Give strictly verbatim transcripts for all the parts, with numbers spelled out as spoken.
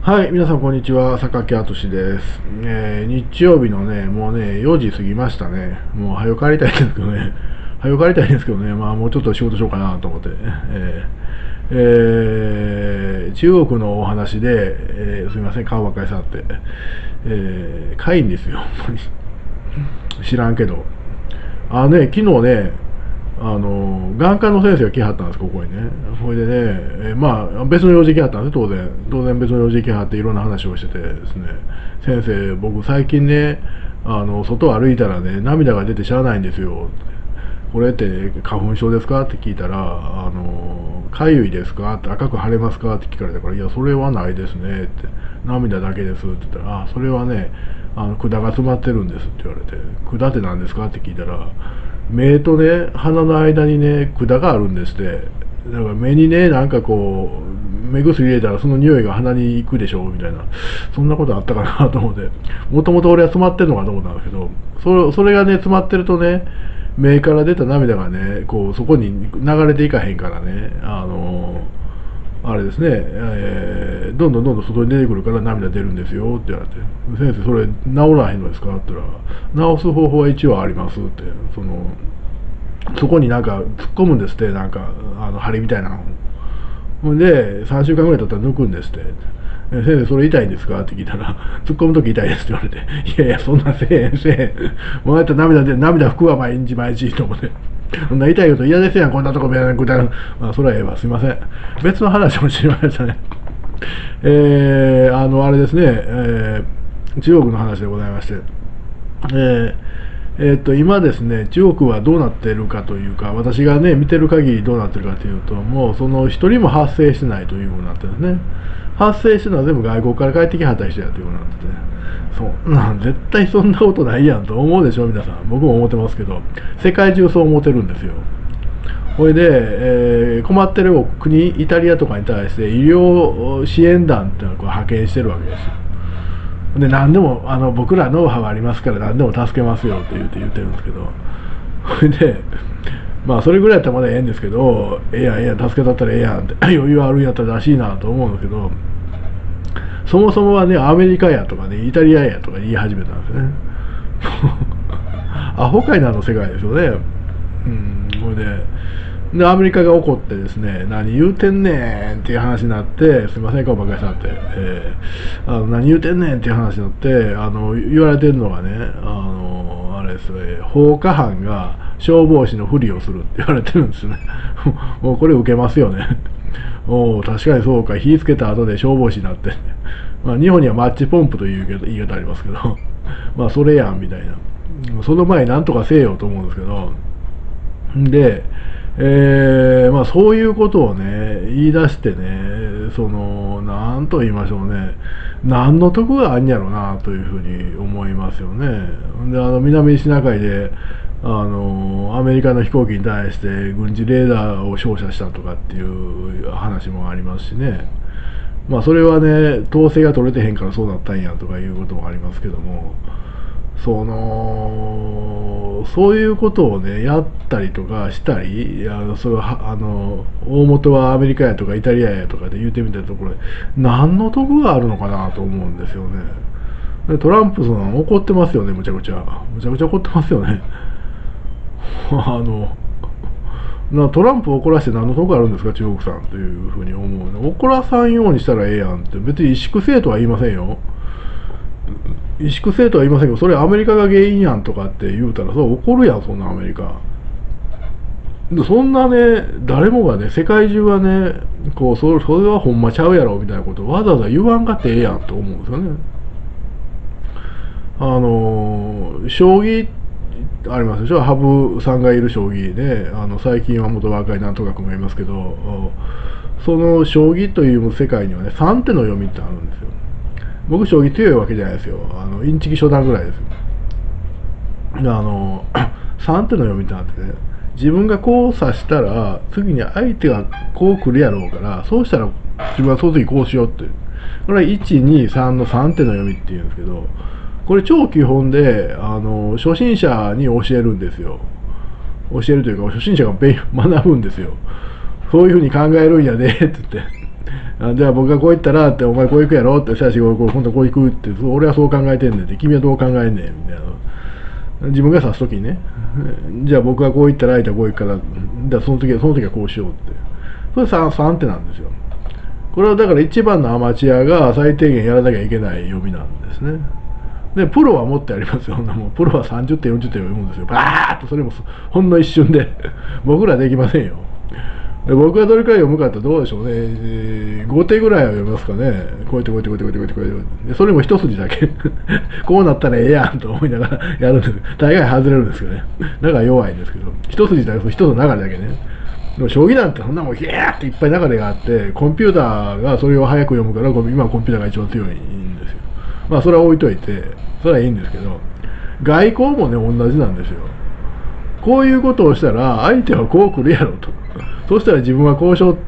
はい、皆さんこんにちは、坂木敦です、えー。日曜日のね、もうね、よじ過ぎましたね。もう早く帰りたいんですけどね。早く帰りたいんですけどね、まあもうちょっと仕事しようかなと思って。えーえー中国のお話で、えーすみません、顔ばっかり触って。えー、会員ですよ、本当に。知らんけど。あのね、昨日ね、あの眼科の先生が来はったんです、ここにね。それでね、えーまあ、別の用事来はったんです、当然。当然別の用事来はっていろんな話をしててですね、先生、僕最近ね、あの外歩いたらね、涙が出てしゃあないんですよ。これって花粉症ですかって聞いたら、あの、かゆいですかって、赤く腫れますかって聞かれたから、いや、それはないですねって、涙だけですって言ったら、あ、それはね、あの管が詰まってるんですって言われて、管って何ですかって聞いたら、目とね、鼻の間にね、管があるんですって。だから目にね、なんかこう、目薬入れたらその匂いが鼻に行くでしょみたいな、そんなことあったかなと思って、もともと俺は詰まってるのかと思ったんですけど、それそれがね、詰まってるとね、目から出た涙がね、こうそこに流れていかへんからね、あのあれですね、えーどんどんどんどん外に出てくるから涙出るんですよって言われて、先生、それ治らへんのですかって言ったら、治す方法は一応ありますって、そのそこになんか突っ込むんですって、なんかあの針みたいなの。ほんで、さんしゅうかんぐらい経ったら抜くんですって。先生、それ痛いんですかって聞いたら、突っ込むとき痛いですって言われて、いやいや、そんなせえへん、せえへん。もうやったら涙で、涙拭くわ、毎日毎日と思って。そんな痛いこと嫌ですやん、こんなとこべやんくだらん。まあ、それはええわ、すいません。別の話も知りましたね。えー、あの、あれですね、えー、中国の話でございまして、えーえー、っと今ですね、中国はどうなっているかというか、私がね、見てる限りどうなってるかというと、もうその一人も発生してないということになってるんですね。発生してるのは全部外国から帰ってきはった人やということになってて、そんなん絶対そんなことないやんと思うでしょ、皆さん。僕も思ってますけど、世界中そう思ってるんですよ。ほいで、えー困ってる国、イタリアとかに対して医療支援団っていうのをこう派遣してるわけですよ。で、何でもあの僕らノウハウありますから何でも助けますよって言って言ってるんですけど、それで、まあそれぐらいやったらまだええんですけど、ええやんええやん、助けたったらええやんって余裕あるんやったららしいなと思うんですけど、そもそもはね、アメリカやとかね、イタリアやとか言い始めたんですね。アホかいなの世界ですよね。うん、それで、で、アメリカが怒ってですね、何言うてんねんっていう話になって、すいません、顔ばかりしなって、えー、あの何言うてんねんっていう話になって、あの言われてるのがね、あのあれですね、放火犯が消防士のふりをするって言われてるんですね。もうこれ受けますよね。おお、確かにそうか、火つけた後で消防士になって、まあ、日本にはマッチポンプという言い方ありますけど、まあそれやんみたいな、その前になんとかせえよと思うんですけど、で、えーまあ、そういうことをね、言い出してね、その、なんと言いましょうね、何の得があんやろうなというふうに思いますよね。で、あの南シナ海で、あのアメリカの飛行機に対して軍事レーダーを照射したとかっていう話もありますしね、まあ、それはね、統制が取れてへんからそうなったんやとかいうこともありますけども、そのそういうことをねやったりとかしたり、あのそれはあの大元はアメリカやとかイタリアやとかで言うてみたところで何の得があるのかなと思うんですよね。でトランプさん怒ってますよね、むちゃくちゃむちゃくちゃ怒ってますよね。あのなトランプを怒らせて何の得あるんですか中国さんというふうに思うね。怒らさんようにしたらええやんって、別に萎縮せえとは言いませんよ。萎縮性とは言いませんけど、それアメリカが原因やんとかって言うたら、そう怒るやん、そんなアメリカ。でそんなね、誰もがね、世界中はね、こうそれそれはほんまちゃうやろみたいなことをわざわざ言わんかってええやんと思うんですよね。あのー、将棋ありますでしょ、羽生さんがいる将棋で、あの最近は元若いなんとか君がいますけど、その将棋という世界にはね、さん手の読みってあるんですよ。僕、将棋強いわけじゃないですよ。あのインチキ初段ぐらいですよ。あのさん手の読みってなってね、自分がこう指したら次に相手がこう来るやろうから、そうしたら自分はその時こうしようって、これはいちにさんのさん手の読みっていうんですけど、これ超基本で、あの初心者に教えるんですよ。教えるというか初心者が学ぶんですよ。そういうふうに考えるんやでって言って、 あじゃあ僕がこう言ったらって、お前こう行くやろって、しかし、今度こう行くって、俺はそう考えてんねんって、君はどう考えんねんみたいな。自分が指すときにね、じゃあ僕がこう言ったら相手はこう行くから、じゃあその時はその時はこうしようって。それ 3, 3手なんですよ。これはだから一番のアマチュアが最低限やらなきゃいけない読みなんですね。で、プロはもっとやりますよ。もうプロはさんじゅってん、よんじゅってん読むんですよ。バーッとそれもほんの一瞬で。僕らできませんよ。で僕はどれくらい読むかってどうでしょうね。えー、ごてぐらいは読みますかね。こうやってこうやってこうやってこうやってこうやってこうやって。それも一筋だけ。こうなったらええやんと思いながらやるんです。大概外れるんですけどね。だから弱いんですけど。一筋だけ、一つの流れだけね。でも将棋なんてそんなもんヒャーっていっぱい流れがあって、コンピューターがそれを早く読むから、今はコンピューターが一番強いんですよ。まあそれは置いといて、それはいいんですけど、外交もね、同じなんですよ。こういうことをしたら、相手はこう来るやろと。そしたら自分はこうしようって、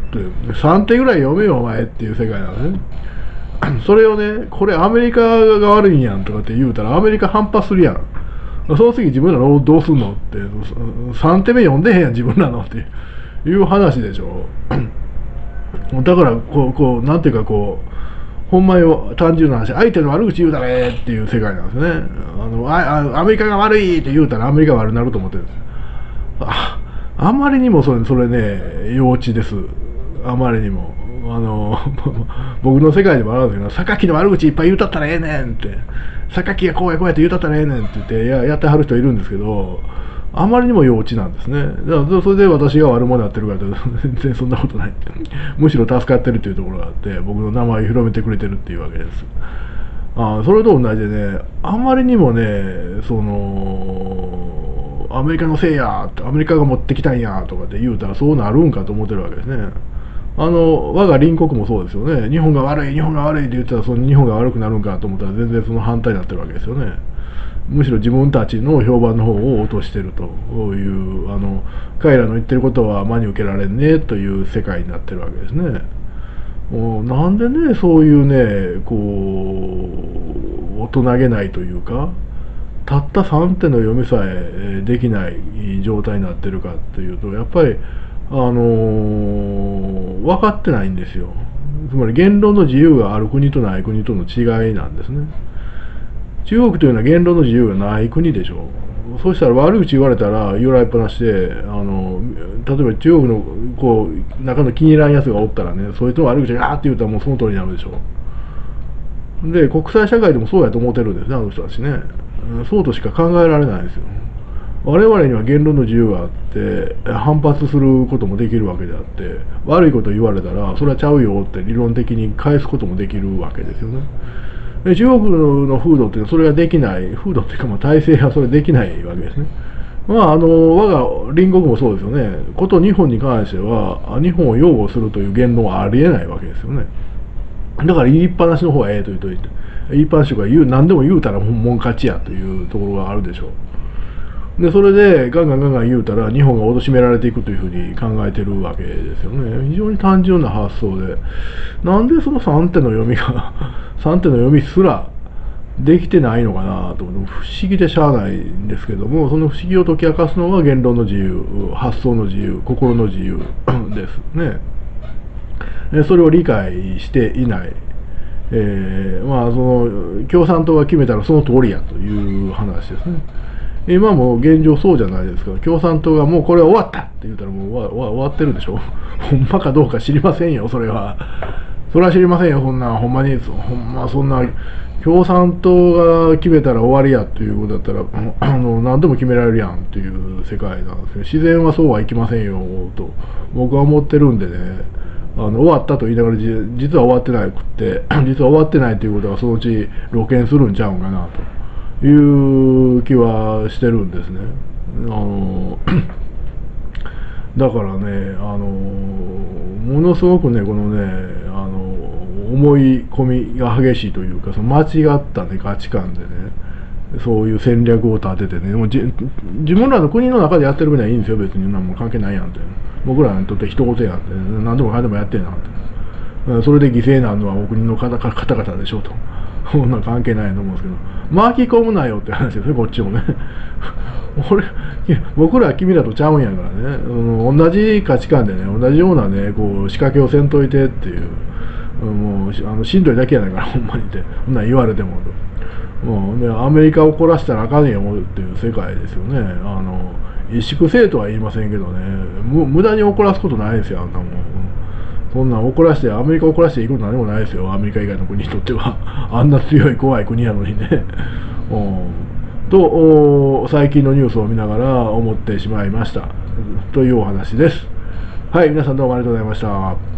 さんてぐらい読めよお前っていう世界なのね。それをね、これアメリカが悪いんやんとかって言うたら、アメリカ反発するやん。その次自分らのどうすんのって、さんてめ読んでへんやん自分らのっていう話でしょ。だからこう、こう、なんていうかこう、ほんまに単純な話、相手の悪口言うたれっていう世界なんですね。あのあアメリカが悪いって言うたらアメリカが悪くなると思ってるんです。ああんまりにもそれ、それね、幼稚です。あまりにも。あの僕の世界でもあるんですけど、榊の悪口いっぱい言うたったらええねんって、榊がこうやこうやって言うたったらええねんって言ってや、やってはる人いるんですけど、あまりにも幼稚なんですね。だからそれで私が悪者になってるからと全然そんなことない。むしろ助かってるというところがあって、僕の名前を広めてくれてるっていうわけです。あそれと同じでね、あまりにもね、そのアメリカのせいや、アメリカが持ってきたんやとかって言うたらそうなるんかと思ってるわけですね。あの我が隣国もそうですよね。日本が悪い、日本が悪いって言ったらその日本が悪くなるんかと思ったら全然その反対になってるわけですよね。むしろ自分たちの評判の方を落としてるという、あの彼らの言ってることは真に受けられんねという世界になってるわけですね。もうなんでね、そういうね、こう大人げないというか、たったさんてんの読みさえできない状態になってるかというと、やっぱりあのー、分かってないんですよ。つまり言論の自由がある国とない国との違いなんですね。中国というのは言論の自由がない国でしょう。そうしたら悪口言われたら言われっぱなしで、あの例えば中国のこう中の気に入らんやつがおったらね、そいつの悪口がーって言うたらもうその通りになるでしょう。で国際社会でもそうやと思ってるんですね、あの人たちね。そうとしか考えられないんですよ。我々には言論の自由があって反発することもできるわけであって、悪いこと言われたらそれはちゃうよって理論的に返すこともできるわけですよね。で中国の風土っていうのはそれができない、風土っていうかまあ体制はそれできないわけですね。まああの我が隣国もそうですよね。こと日本に関しては日本を擁護するという言論はありえないわけですよね。だから言いっぱなしの方がええと言うといて、言いっぱなしとか言う何でも言うたらもん勝ちやというところがあるでしょう。でそれでガンガンガンガン言うたら日本が貶められていくというふうに考えてるわけですよね。非常に単純な発想で、なんでそのさんてんの読みがさんてんの読みすらできてないのかなと思って、不思議でしゃあないんですけども、その不思議を解き明かすのが言論の自由、発想の自由、心の自由ですね。それを理解していない、えー、まあその共産党が決めたらその通りやという話ですね。今も現状そうじゃないですか。共産党がもうこれは終わったって言ったらもう終 わ, 終わってるでしょ。ほんまかどうか知りませんよ、それは。それは知りませんよ、そんな、ほんまに、ほんまそんな、共産党が決めたら終わりやっていうことだったら、あの何でも決められるやんっていう世界なんですけど、自然はそうはいきませんよと僕は思ってるんでね。あの終わったと言いながら実は終わってなくって実は終わってないということがそのうち露見するんちゃうんかなという気はしてるんですね。あのだからね、あのものすごくねこのねあの思い込みが激しいというか、その間違ったね価値観でねそういう戦略を立ててね、もうじ自分らの国の中でやってる分にはいいんですよ、別に何も関係ないやんって、僕らにとって一言やんって、何でもかんでもやってんなんて、それで犠牲になるのはお国の方方々でしょうと、そんな関係ないと思うんですけど、巻き込むなよって話ですね、こっちもね。俺僕らは君らとちゃうんやからね、同じ価値観でね、同じようなねこう仕掛けをせんといてっていう。 もうあのしんどいだけやないからほんまにって、そんなん言われてももう、ね、アメリカを怒らせたらあかんねよっていう世界ですよね。あの萎縮せえとは言いませんけどね、む無駄に怒らすことないですよ、あんなもん。そんなん怒らして、アメリカ怒らしていいこと何もないですよ、アメリカ以外の国にとっては。あんな強い怖い国なのにね。うんと、最近のニュースを見ながら思ってしまいました。というお話です。はい、皆さんどうもありがとうございました。